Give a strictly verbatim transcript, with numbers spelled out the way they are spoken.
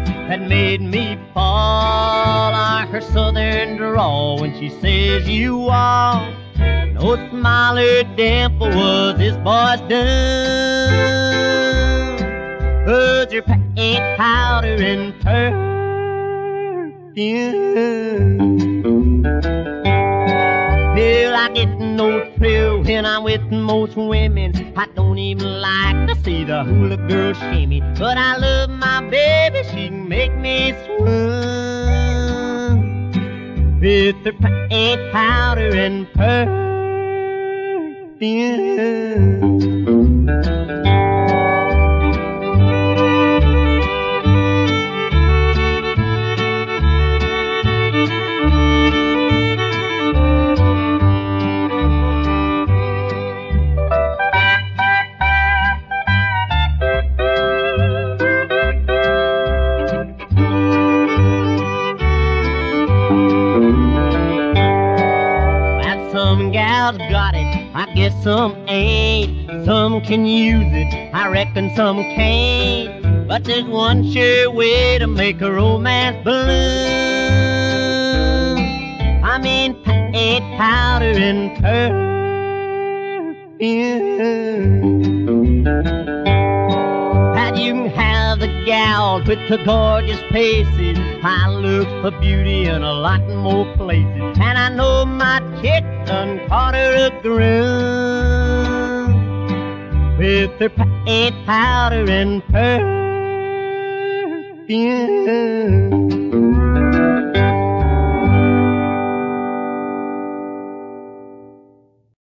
that made me fall. Like her southern drawl when she says you are. No smile or dimple was this boy's done. Was her paint powder and perfume. Well, I get no thrill when I'm with most women. I don't even like to see the hula girl shimmy, but I love my baby, she can make me swim. With her paint powder and perfume. Some gals got it, I guess some ain't. Some can use it, I reckon some can't. But there's one sure way to make a romance bloom. I mean paint powder and perfume. That you can have the gals with the gorgeous faces. I look for beauty in a lot more places, and I know my chick done caught her a groove with her paint powder and perfume.